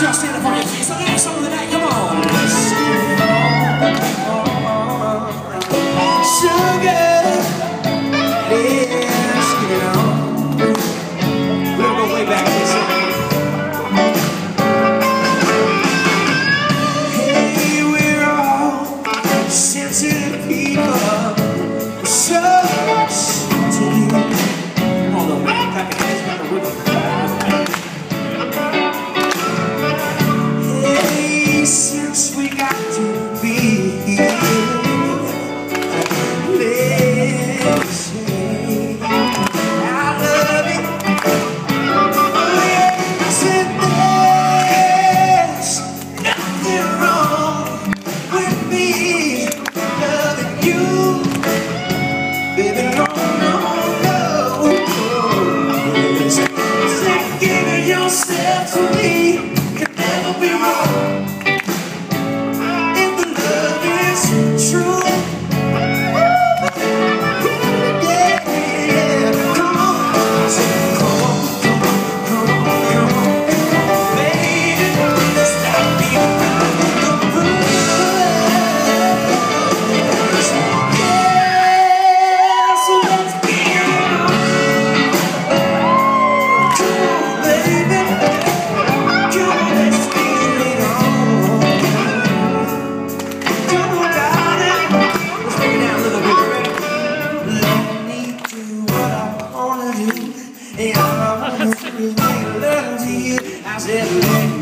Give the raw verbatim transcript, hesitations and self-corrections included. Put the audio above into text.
y'all stand up on your feet. So last song of the night, come on. Sugar, let's get it on. We'll go way back to this song. Hey, we're all sensitive people. So much to do. Come on, little man, clap your hands, got the rhythm. Since we got to be here, let's say I love it. Oh yes, and there's nothing wrong with me loving you, baby. No, no, no. Say giving yourself to me can never be wrong. True. Yeah, yeah. Come on. So come on, come on, come on, come on. Baby, let's not be around the rules. Yeah, so let's get on. Come on, baby. Come on, let's get it on. Come on, and I wanna really love you. I said,